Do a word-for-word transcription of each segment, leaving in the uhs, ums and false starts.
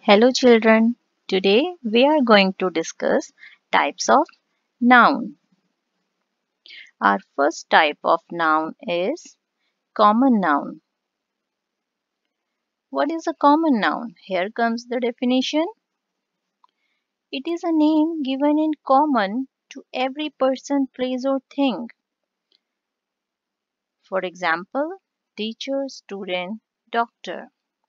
Hello children, today we are going to discuss types of noun. Our first type of noun is common noun. What is a common noun? Here comes the definition. It is a name given in common to every person, place or thing. For example, teacher, student, doctor.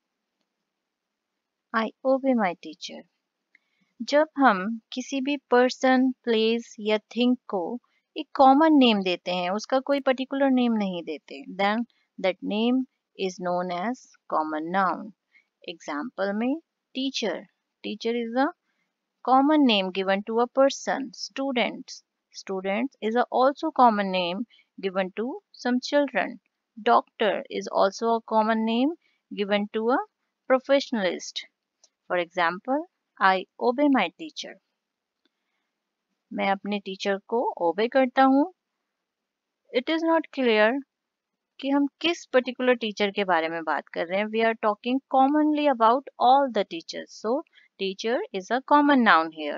I obey my teacher. जब हम किसी भी person place या thing को एक common name देते हैं उसका कोई पर्टिकुलर नेम नहीं देते then that name is known as common noun example में teacher teacher is a common name given to a person students students is a also common name given to some children doctor is also a common name given to a professionalist for example I obey my teacher मैं अपने teacher को ओबे करता हूँ it is not clear कि हम किस particular teacher के बारे में बात कर रहे हैं we are talking commonly about all the teachers so teacher is a common noun here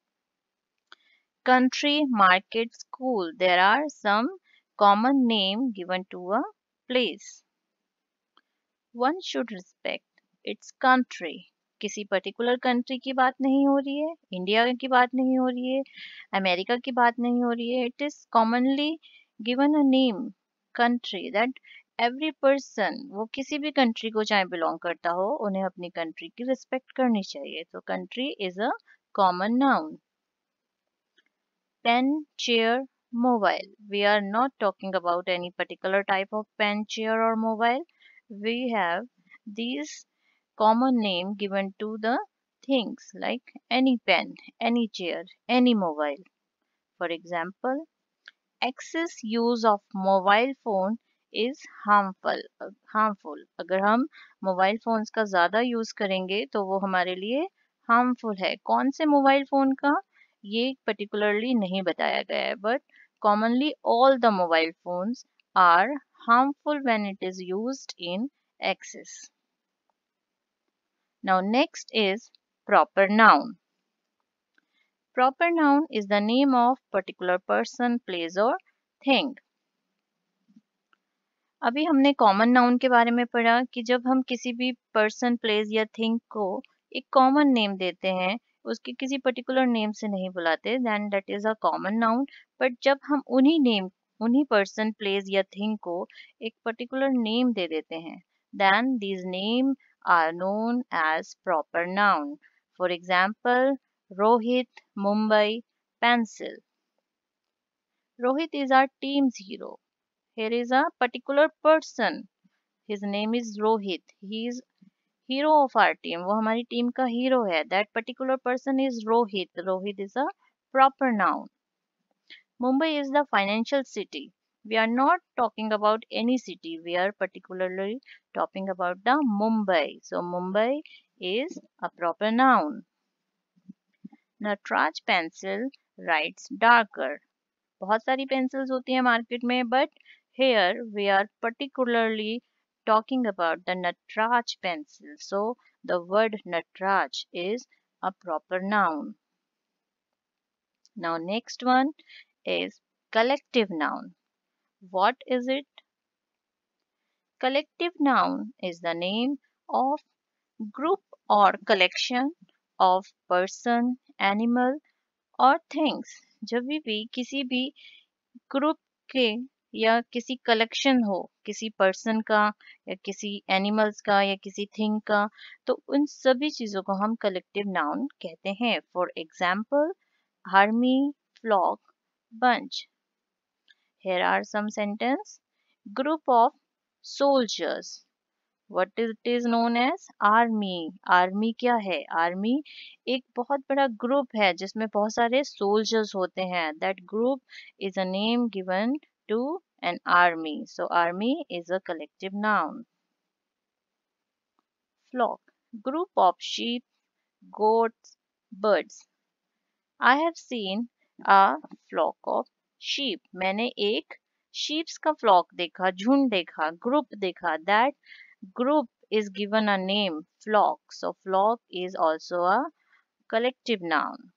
country market school there are some common name given to a place one should respect its country किसी पर्टिकुलर country की बात नहीं हो रही है India की बात नहीं हो रही है अमेरिका की बात नहीं हो रही है it is commonly given a name country that every person वो किसी भी कंट्री को चाहे बिलोंग करता हो उन्हें अपनी कंट्री की रिस्पेक्ट करनी चाहिए तो country is a common noun pen chair mobile we are not talking about any particular type of pen chair or mobile we have these common name given to the things like any pen, any chair, any mobile. For example, excess use of mobile phone is harmful. harmful. अगर हम mobile phones का ज़्यादा use करेंगे तो वो हमारे लिए harmful है कौन से मोबाइल फ़ोन का ये पर्टिकुलरली नहीं बताया गया है but commonly all the mobile phones are harmful when it is used in excess. Now next is proper noun. Proper noun is the name of particular person, place or thing. अभी हमने common noun के बारे में पढ़ा कि जब हम किसी भी पर्सन प्लेस या थिंग को एक कॉमन नेम देते हैं उसके किसी पर्टिकुलर नेम से नहीं बुलाते then that is a common noun but जब हम उन्हीं नेम उन्हीं पर्सन प्लेस या थिंग को एक पर्टिकुलर नेम दे देते हैं then these name are known as proper noun for example Rohit Mumbai pencil Rohit is our teams hero here is a particular person his name is rohit he is hero of our team वो हमारी team का hero है that particular person is rohit rohit is a proper noun mumbai is the financial city we are not talking about any city we are particularly talking about the mumbai so mumbai is a proper noun natraj pencil writes darker बहुत सारी pencils होती हैं market में but here we are particularly talking about the Natraj pencil. So the word Natraj is a proper noun. Now next one is collective noun. What is it? Collective noun is the name of group or collection of person, animal और things. जब भी किसी भी group के या किसी collection हो किसी पर्सन का या किसी एनिमल्स का या किसी थिंग का तो उन सभी चीजों को हम कलेक्टिव नाउन कहते हैं for example army flock bunch here are some sentence group of soldiers what it is known as army army क्या है army एक बहुत बड़ा ग्रुप है जिसमें बहुत सारे soldiers होते हैं that group is a name given to an army so army is a collective noun flock group of sheep goats birds I have seen a flock of sheep मैंने एक sheeps का flock देखा झुंड देखा group देखा that Group is given a name, flock. So flock is also a collective noun.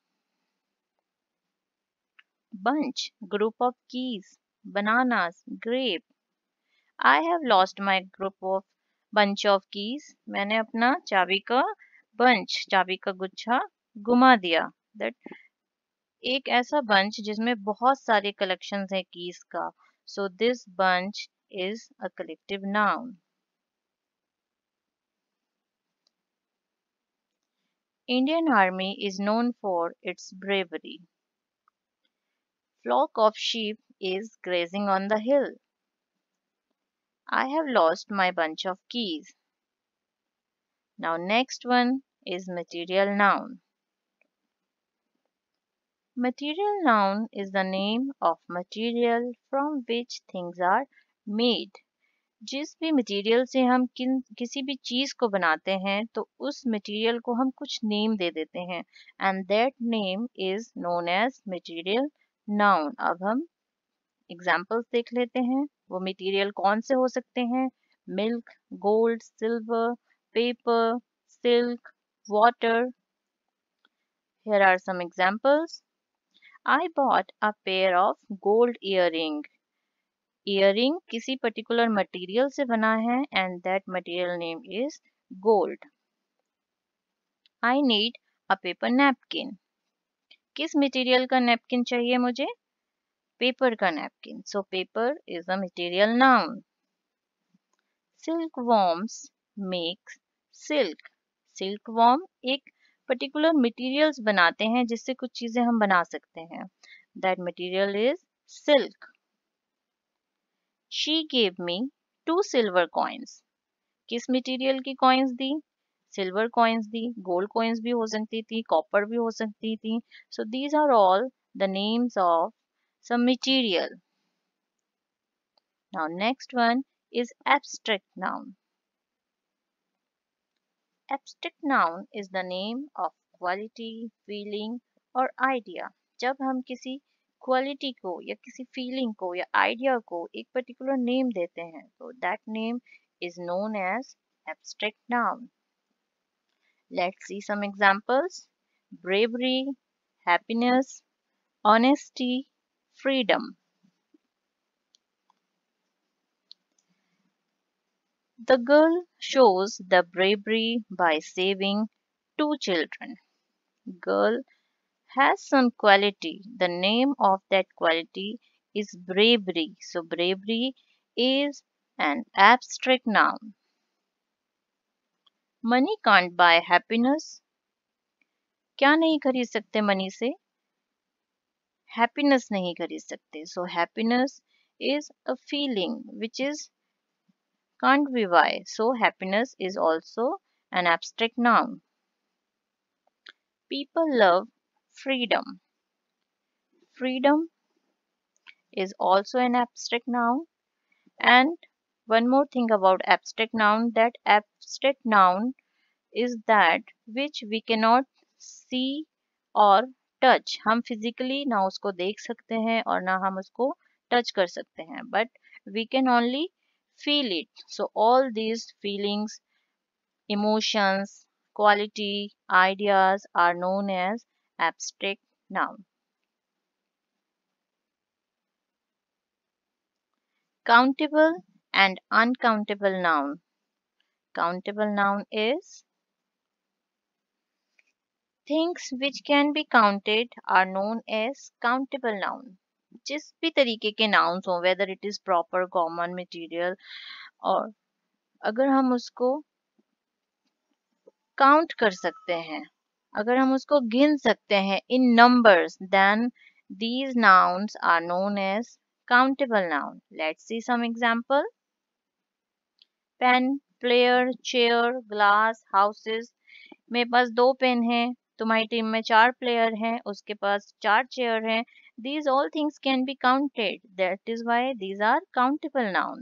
Bunch, group of keys, bananas, grape. I have lost my group of bunch of keys. मैंने अपना चाबी का bunch, चाबी का गुच्छा गुमा दिया. That एक ऐसा bunch जिसमें बहुत सारे collections हैं keys का. So this bunch is a collective noun. Indian Army is known for its bravery. Flock of sheep is grazing on the hill. I have lost my bunch of keys. Now next one is material noun. Material noun is the name of material from which things are made. जिस भी material से हम किन किसी भी चीज को बनाते हैं तो उस मटेरियल को हम कुछ नेम दे देते हैं and that name is known as material noun. अब हम एग्जांपल्स देख लेते हैं. वो मटेरियल कौन से हो सकते हैं? Milk, gold, silver, paper, silk, water. Here are some examples. I bought a pair of gold earring. Earring किसी particular material से बना है and that material name is gold. I need a paper napkin. किस material का napkin चाहिए मुझे? Paper का napkin. So paper is a material noun. Silkworms makes silk. Silkworm एक particular materials बनाते हैं जिससे कुछ चीजें हम बना सकते हैं. That material is silk. She gave me two silver coins. किस मटेरियल की कॉइन्स दी? सिल्वर कॉइन्स दी. गोल्ड कॉइन्स भी हो सकती थी, कॉपर भी हो सकती थी. So these are all the names of some material. Now next one is abstract noun. Abstract noun is the name of quality, feeling और आइडिया. जब हम किसी क्वालिटी को या किसी फीलिंग को या आइडिया को एक पर्टिकुलर नेम देते हैं तो that name is known as abstract noun. Let's see some examples. Bravery, happiness, honesty, freedom. The girl shows the bravery by saving two children. Girl has some quality. The name of that quality is bravery. So bravery is an abstract noun. Money can't buy happiness. क्या नहीं खरीद सकते money से? Happiness नहीं खरीद सकते. So happiness is a feeling which is can't be buy. So happiness is also an abstract noun. People love freedom. Freedom is also an abstract noun. And one more thing about abstract noun, that abstract noun is that which we cannot see or touch. हम physically ना उसको देख सकते हैं और ना हम उसको टच कर सकते हैं, but we can only feel it. So all these feelings, emotions, quality, ideas are known as abstract noun. Countable and uncountable noun. Countable noun is things which can be counted are known as countable noun. जिस भी तरीके के nouns हो, whether it is proper, common, material, और अगर हम उसको count कर सकते हैं, अगर हम उसको गिन सकते हैं in numbers, then these nouns are known as countable noun. Let's see some example. Pen, player, chair, glass, houses. मेरे पास दो पेन हैं, तुम्हारी टीम में चार प्लेयर हैं, उसके पास चार चेयर हैं. These all things can be counted. That is why these are countable noun.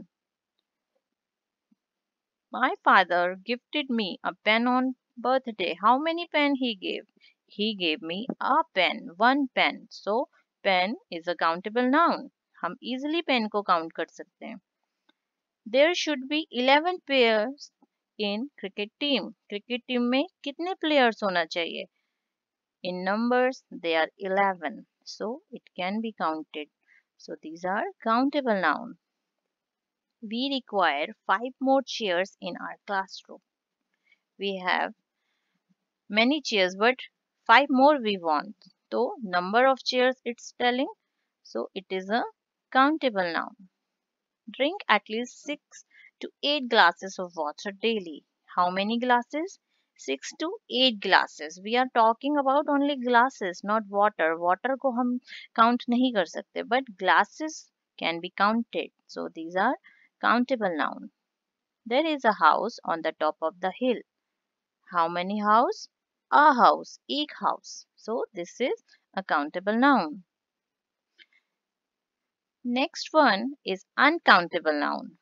My father gifted me a pen on birthday. How many pen he gave? He gave me a pen, one pen. So pen is a countable noun. हम easily pen को count कर सकते हैं. There should be eleven pairs in cricket team. Cricket team में कितने players होना चाहिए? In numbers, they are eleven. So it can be counted. So these are countable noun. We require five more chairs in our classroom. We have many chairs, but five more we want. So number of chairs it's telling. So it is a countable noun. Drink at least six to eight glasses of water daily. How many glasses? Six to eight glasses. We are talking about only glasses, not water. Water को हम count नहीं कर सकते, but glasses can be counted. So these are countable noun. There is a house on the top of the hill. How many house? A house, एक house. So this is a countable noun. Next one is uncountable noun.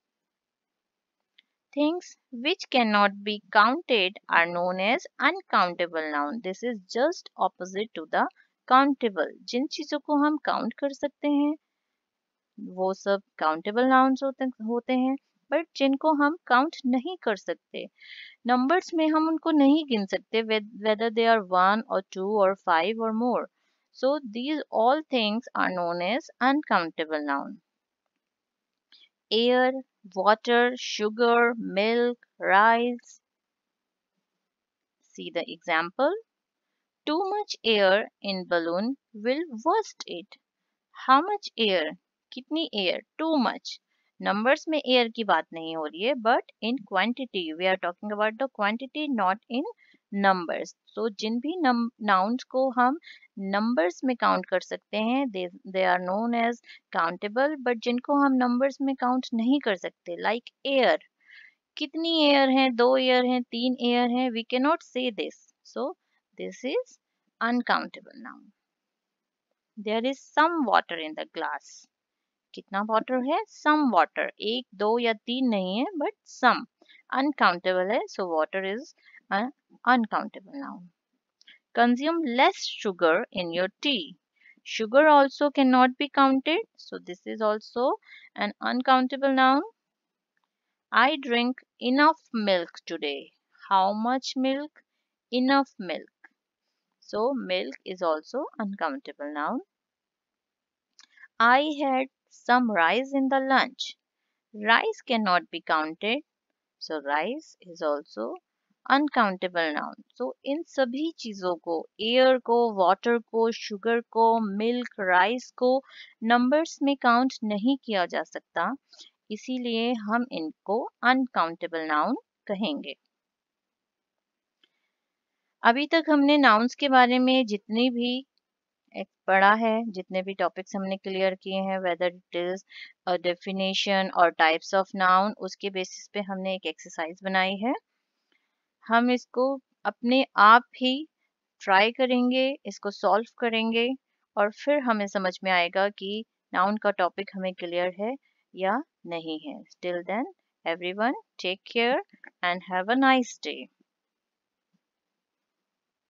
Things which cannot be counted are known as uncountable noun. This is just opposite to the countable. जिन चीजों को हम count कर सकते हैं वो सब countable nouns होते होते हैं, बट जिनको हम count नहीं कर सकते, numbers में हम उनको नहीं गिन सकते, whether they are one or two or five or more. So these all things are known as uncountable noun. Air, water, sugar, milk, rice. See the example. Too much air in balloon will burst it. How much air? कितनी air? Too much. Numbers में air की बात नहीं हो रही है, but in quantity. We are talking about the quantity, not in numbers. So जिन भी nouns को हम numbers में count कर सकते हैं, they they are known as countable. But जिनको हम numbers में count नहीं कर सकते, like air. कितनी air हैं? दो air हैं, तीन air हैं. We cannot say this. So this is uncountable noun. There is some water in the glass. कितना water है? Some water. एक, दो या तीन नहीं है, but some. Uncountable है, so water is an uncountable noun. Consume less sugar in your tea. Sugar also cannot be counted, so this is also an uncountable noun. I drink enough milk today. How much milk? Enough milk. So milk is also uncountable noun. I had some rice in the lunch. Rice cannot be counted, so rice is also uncountable noun. So इन सभी चीजों को, air को, water को, sugar को, milk, rice को numbers में count नहीं किया जा सकता, इसीलिए हम इनको uncountable noun कहेंगे. अभी तक हमने nouns के बारे में जितनी भी एक पढ़ा है, जितने भी टॉपिक्स हमने क्लियर किए हैं, whether it is a definition और टाइप्स ऑफ नाउन, उसके बेसिस पे हमने एक एक्सरसाइज बनाई है. हम इसको अपने आप ही ट्राई करेंगे, इसको सॉल्व करेंगे और फिर हमें समझ में आएगा कि नाउन का टॉपिक हमें क्लियर है या नहीं है. Till then everyone take care and have a nice day.